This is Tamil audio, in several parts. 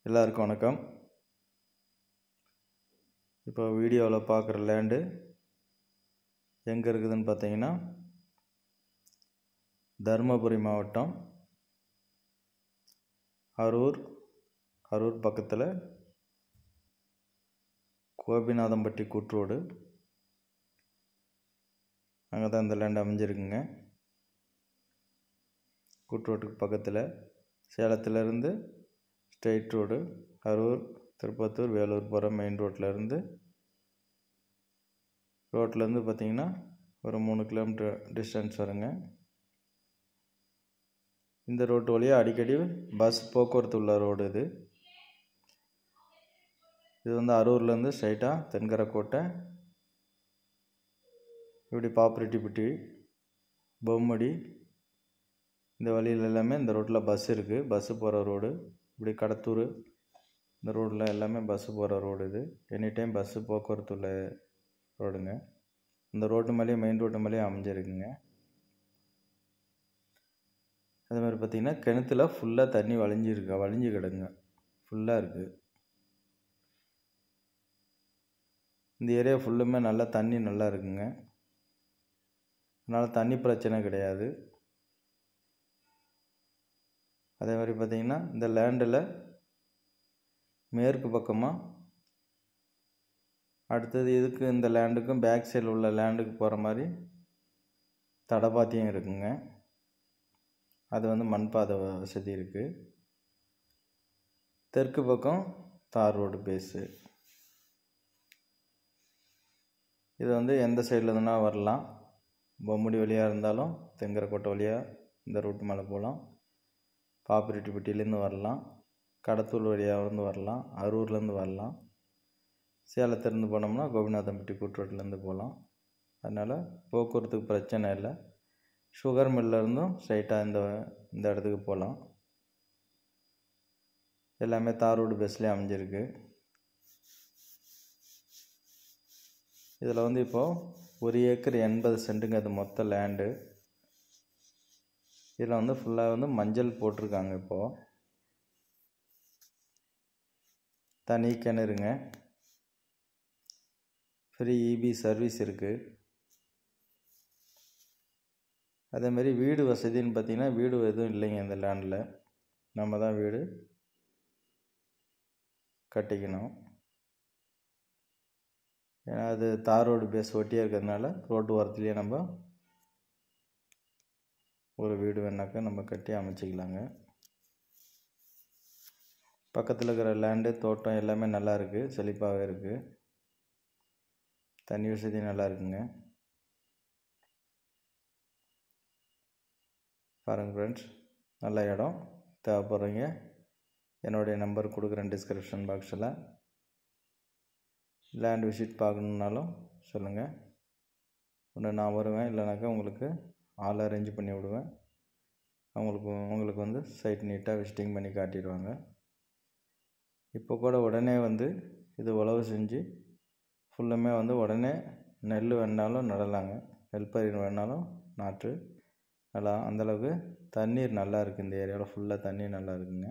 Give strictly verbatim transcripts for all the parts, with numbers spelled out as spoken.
எல்லாருக்கும் வணக்கம். இப்போ வீடியோவில் பார்க்குற லேண்டு எங்கே இருக்குதுன்னு பார்த்தீங்கன்னா, தருமபுரி மாவட்டம் அரூர் அரூர் பக்கத்தில் கோபிநாதம்பட்டி கூட்ரோடு, அங்கே தான் இந்த லேண்டு அமைஞ்சிருக்குங்க. கூட்ரோட்டுக்கு பக்கத்தில் சேலத்திலேருந்து ஸ்ட்ரெயிட் ரோடு அரூர், திருப்பத்தூர், வேலூர் போகிற மெயின் ரோட்லேருந்து ரோட்லேருந்து பார்த்திங்கன்னா ஒரு மூணு கிலோமீட்டர் டிஸ்டன்ஸ் வருங்க. இந்த ரோட்டு வழியாக அடிக்கடி பஸ் போக்குவரத்து உள்ள ரோடு இது. இது வந்து அரூர்லேருந்து ஸ்ட்ரைட்டாக தென்கரைக்கோட்டை, இப்படி பாப்பிரெட்டிப்பட்டி, பொம்மடி, இந்த வழியில் எல்லாமே இந்த ரோட்டில் பஸ் இருக்குது. பஸ்ஸு போகிற ரோடு. இப்படி கடத்தூர், இந்த ரோடில் எல்லாமே பஸ்ஸு போகிற ரோடு இது. எனி டைம் பஸ்ஸு போக்குவரத்து உள்ள ரோடுங்க. இந்த ரோட்டு மேலேயே மெயின் ரோட்டு மேலேயே அமைஞ்சிருக்குங்க. அது மாதிரி பார்த்திங்கன்னா கிணத்துல ஃபுல்லாக தண்ணி வழிஞ்சிருக்கு, வழிஞ்சு கிடக்குங்க, ஃபுல்லாக இருக்குது. இந்த ஏரியா ஃபுல்லுமே நல்லா தண்ணி நல்லா இருக்குங்க. அதனால் தண்ணி பிரச்சனை கிடையாது. அதே மாதிரி பார்த்திங்கன்னா இந்த லேண்டில் மேற்கு பக்கமாக அடுத்தது இதுக்கு இந்த லேண்டுக்கும் பேக் சைடில் உள்ள லேண்டுக்கு போகிற மாதிரி தடப்பாத்தியம் இருக்குங்க. அது வந்து மண் பாதை வசதி இருக்குது. தெற்கு பக்கம் தார் ரோடு பேஸு. இது வந்து எந்த சைடில் இருந்துன்னா வரலாம். பொம்முடி வழியாக இருந்தாலும் தெங்கரைக்கோட்டை வழியாக இந்த ரூட்டு மேலே போகலாம். பாப்பிரெட்டிப்பட்டியிலேருந்து வரலாம். கடத்தூர் வழியாக வந்து வரலாம். அரூர்லேருந்து வரலாம். சேலத்திலேருந்து போனோம்னா கோபிநாதம்பட்டி கூட்ரோட்லேருந்து போகலாம். அதனால் போக்குவரத்துக்கு பிரச்சனை இல்லை. சுகர் மில்லேருந்தும் ஸ்ட்ரைட்டாக இந்த இந்த இடத்துக்கு போகலாம். எல்லாமே தார் ரோடு பஸ்லேயே அமைஞ்சிருக்கு. இதில் வந்து இப்போது ஒரு ஏக்கர் எண்பது சென்ட்டுங்க அது மொத்த லேண்டு. இதில் வந்து ஃபுல்லாக வந்து மஞ்சள் போட்டிருக்காங்க. இப்போது தனி கிணறுங்க, ஃப்ரீ இபி சர்வீஸ் இருக்குது. அதேமாரி வீடு வசதின்னு பார்த்திங்கன்னா வீடு எதுவும் இல்லைங்க இந்த லேண்டில். நம்ம தான் வீடு கட்டிக்கணும். ஏன்னா அது தார் ரோடு பேஸ் ஒட்டியாக இருக்கிறதுனால ரோட்டு ஓரத்துலேயே நம்ம ஒரு வீடு வேணாக்கா நம்ம கட்டி அமைச்சிக்கலாங்க. பக்கத்தில் இருக்கிற லேண்டு, தோட்டம் எல்லாமே நல்லா இருக்குது, செழிப்பாகவே இருக்குது. தண்ணி வசதி நல்லா இருக்குங்க. பாருங்கள் ஃப்ரெண்ட்ஸ், நல்ல இடம். தேவைப்படுறீங்க என்னுடைய நம்பர் கொடுக்குறேன் டிஸ்கிரிப்ஷன் பாக்ஸில். லேண்ட் விசிட் பார்க்கணுன்னாலும் சொல்லுங்கள். ஒன்று நான் வருவேன், இல்லைனாக்கா உங்களுக்கு ஆள் அரேஞ்ச் பண்ணி விடுவேன். அவங்களுக்கு உங்களுக்கு வந்து சைட் நீட்டாக விசிட்டிங் பண்ணி காட்டிடுவாங்க. இப்போ கூட உடனே வந்து இது உழவு செஞ்சு ஃபுல்லுமே வந்து உடனே நெல் வேணாலும் நடலாங்க. நெல் பயிர் வேணாலும் நாற்று நல்லா. அந்தளவுக்கு தண்ணீர் நல்லா இருக்குது. இந்த ஏரியாவில் ஃபுல்லாக தண்ணீர் நல்லா இருக்குங்க.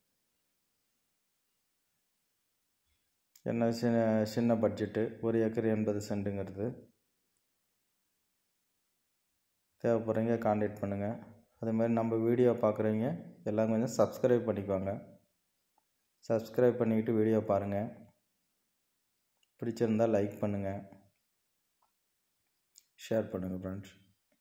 என்ன சின்ன சின்ன பட்ஜெட்டு, ஒரு ஏக்கர் எண்பது சென்ட்டுங்கிறது. தேவைப்படுறீங்க கான்டாக்ட் பண்ணுங்கள். அதேமாதிரி நம்ம வீடியோ பார்க்குறீங்க எல்லாம் கொஞ்சம் சப்ஸ்கிரைப் பண்ணிக்குவாங்க. சப்ஸ்கிரைப் பண்ணிக்கிட்டு வீடியோ பாருங்கள். பிடிச்சிருந்தால் லைக் பண்ணுங்கள், ஷேர் பண்ணுங்கள் ஃப்ரெண்ட்ஸ்.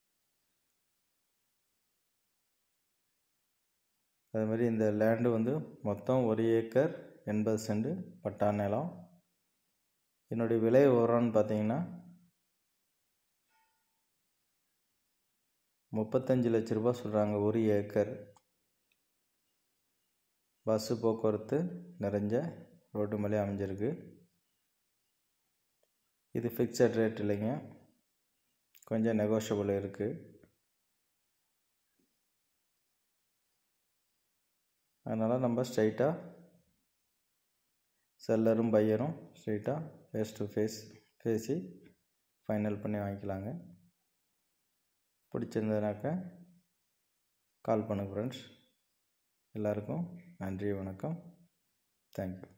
அதுமாதிரி இந்த லேண்டு வந்து மொத்தம் ஒரு ஏக்கர் எண்பது சென்ட் பட்டா நிலம். என்னுடைய விலை விவரம்னு பார்த்தீங்கன்னா முப்பத்தஞ்சு லட்ச ரூபா சொல்கிறாங்க ஒரு ஏக்கர். பஸ்ஸு போக்குவரத்து நிறைஞ்ச ரோட்டு மேலே அமைஞ்சிருக்கு. இது ஃபிக்ஸட் ரேட் இல்லைங்க, கொஞ்சம் நெகோஷியபிள் இருக்குது. அதனால் நம்ம ஸ்ட்ரைட்டாக செல்லரும் பையரும் ஸ்ட்ரைட்டாக ஃபேஸ் டு ஃபேஸ் பேசி ஃபைனல் பண்ணி வாங்கிக்கலாங்க. பிடிச்சிருந்ததுனாக்கா கால் பண்ணுங்கள் ஃப்ரெண்ட்ஸ். எல்லாருக்கும் நன்றி, வணக்கம். தேங்க்யூ.